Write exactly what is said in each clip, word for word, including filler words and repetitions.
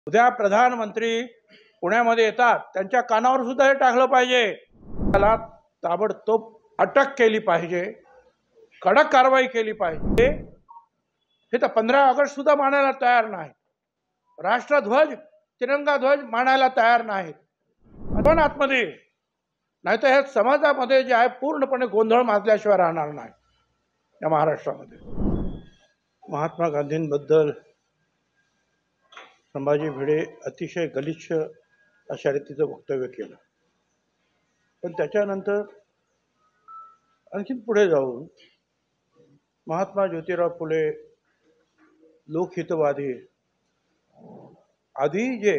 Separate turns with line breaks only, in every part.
उद्या प्रधानमंत्री पुण्यामध्ये येतात, त्यांच्या कानावर सुद्धा हे टाकलं पाहिजे. त्याला ताबडतोब अटक केली पाहिजे, कडक कारवाई केली पाहिजे. हे तर पंधरा ऑगस्ट सुद्धा मानायला तयार नाही. राष्ट्रध्वज तिरंगा ध्वज मानायला तयार नाहीत. पण आतमध्ये नाही तर हे समाजामध्ये जे आहे पूर्णपणे गोंधळ माजल्याशिवाय राहणार नाही. या महाराष्ट्रामध्ये महात्मा गांधींबद्दल संभाजी भिडे अतिशय गलिच्छ अशा रीतीचं वक्तव्य केलं. पण त्याच्यानंतर आणखी पुढे जाऊन महात्मा ज्योतिराव फुले लोकहितवादी आधी जे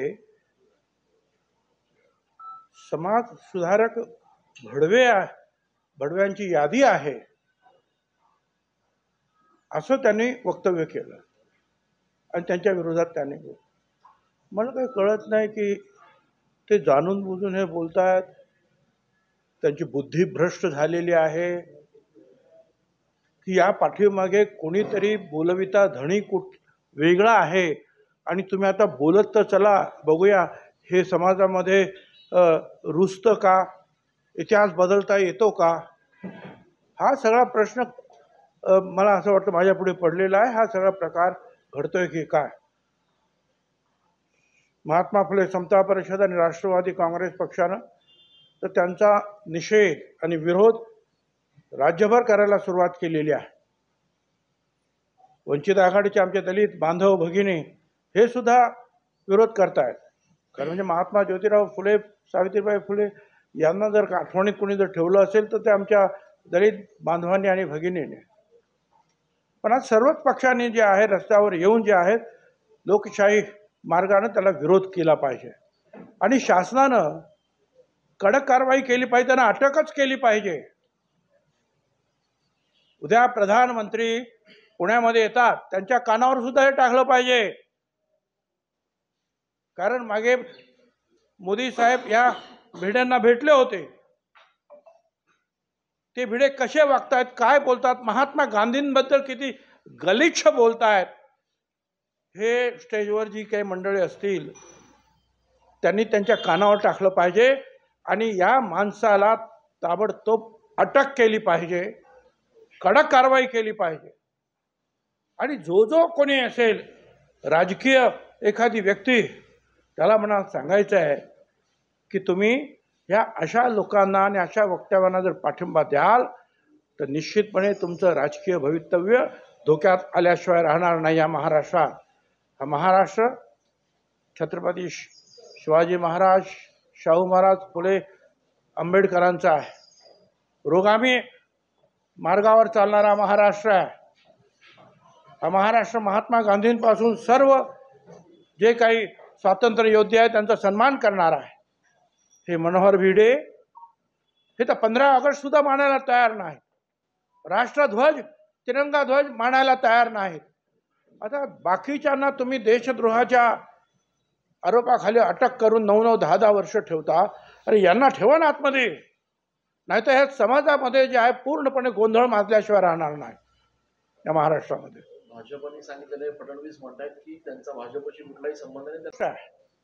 समाज सुधारक भडवे भडव्यांची यादी आहे असं त्यांनी वक्तव्य केलं आणि त्यांच्या विरोधात त्यांनी बोललं. मला काही कळत नाही की ते जाणून बुजून हे बोलतात, त्यांची बुद्धी भ्रष्ट झालेली आहे की या पाठीमागे कोणीतरी बोलविता धणी कुठ वेगळा आहे आणि तुम्ही आता बोलत तर चला बघूया हे समाजामध्ये रुजतं का, इतिहास बदलता येतो का, हा सगळा प्रश्न मला असं वाटतं माझ्या पुढे पडलेला आहे. हा सगळा प्रकार घडतोय की काय. महात्मा फुले समता परिषद आणि राष्ट्रवादी काँग्रेस पक्षानं तर त्यांचा निषेध आणि विरोध राज्यभर करायला सुरुवात केलेली आहे. वंचित आघाडीचे आमचे दलित बांधव भगिनी हे सुद्धा विरोध करतायत. कारण म्हणजे महात्मा ज्योतिराव फुले सावित्रीबाई फुले यांना जर आठवणीत कोणी जर ठेवलं असेल तर ते आमच्या दलित बांधवांनी आणि भगिनीने. पण आज सर्वच पक्षांनी जे आहे रस्त्यावर येऊन जे आहेत लोकशाही मार्गाने त्याला विरोध केला पाहिजे आणि शासनानं कडक कारवाई केली पाहिजे, त्यांना अटकच केली पाहिजे. उद्या प्रधानमंत्री पुण्यामध्ये येतात, त्यांच्या कानावर सुद्धा हे टाकलं पाहिजे. कारण मागे मोदी साहेब या भिड्यांना भेटले होते. ते भिडे कसे वागतायत, काय बोलतात, महात्मा गांधींबद्दल किती गलिच्छ बोलतायत, हे स्टेजवर जी काही मंडळी असतील त्यांनी त्यांच्या कानावर टाकलं पाहिजे आणि या माणसाला ताबडतोब अटक केली पाहिजे, कडक कारवाई केली पाहिजे. आणि जो जो कोणी असेल राजकीय एखादी व्यक्ती त्याला म्हणा सांगायचं आहे की तुम्ही ह्या अशा लोकांना आणि अशा वक्तव्यांना जर पाठिंबा द्याल तर निश्चितपणे तुमचं राजकीय भवितव्य धोक्यात आल्याशिवाय राहणार नाही. या महाराष्ट्रात हा महाराष्ट्र छत्रपती शिवाजी महाराज, शाहू महाराज, फुले, आंबेडकरांचा आहे. रोगामी मार्गावर चालणारा महाराष्ट्र आहे. हा महाराष्ट्र महात्मा गांधींपासून सर्व जे काही स्वातंत्र्य योद्धे आहेत त्यांचा सन्मान करणार आहे. हे मनोहर भिडे हे तर पंधरा ऑगस्ट सुद्धा मानायला तयार नाही. राष्ट्रध्वज तिरंगा ध्वज मानायला तयार नाहीत. आता बाकीच्यांना तुम्ही देशद्रोहाच्या आरोपाखाली अटक करून नऊ नऊ दहा दहा वर्ष ठेवता. अरे यांना ठेवा ना आतमध्ये, नाही तर हे समाजामध्ये जे आहे पूर्णपणे गोंधळ माजल्याशिवाय राहणार नाही. या महाराष्ट्रामध्ये
भाजपने सांगितलेले फडणवीस म्हणतात की त्यांचा भाजपशी कुठलाही संबंध नाही.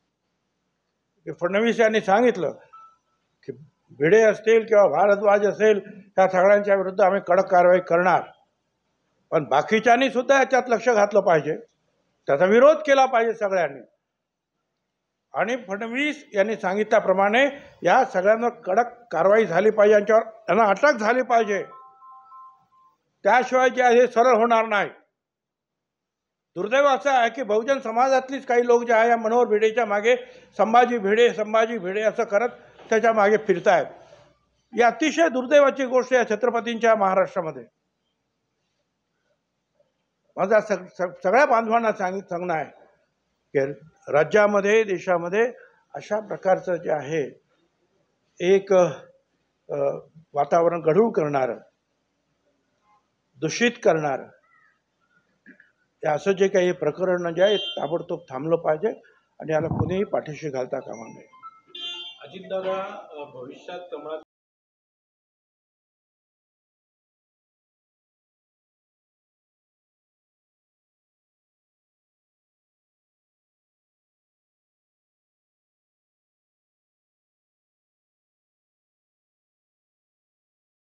फडणवीस यांनी सांगितलं की भिडे असतील किंवा भारद्वाज असेल त्या सगळ्यांच्या विरुद्ध आम्ही कडक कारवाई करणार. पण बाकीच्यांनी सुद्धा याच्यात लक्ष घातलं पाहिजे, त्याचा विरोध केला पाहिजे सगळ्यांनी. आणि फडणवीस यांनी सांगितल्याप्रमाणे या सगळ्यांवर कडक कारवाई झाली पाहिजे, यांच्यावर त्यांना अटक झाली पाहिजे. त्याशिवाय जे आहे हे सरळ होणार नाही. दुर्दैव असं आहे की बहुजन समाजातलीच काही लोक जे आहे या मनोहर भिडेच्या मागे संभाजी भिडे संभाजी भिडे असं करत त्याच्या मागे फिरतायत. ही अतिशय दुर्दैवाची गोष्ट आहे छत्रपतींच्या महाराष्ट्रामध्ये. माझा सग सगळ्या बांधवांना सांगित सांगणं आहे की राज्यामध्ये देशामध्ये अशा प्रकारचं जे आहे एक वातावरण गढूळ करणारं, दूषित करणारं हे असं जे काही प्रकरण जे आहे ताबडतोब थांबलं पाहिजे आणि याला कोणीही पाठीशी घालता कामा नये.
अजितदादा भविष्यात कमळात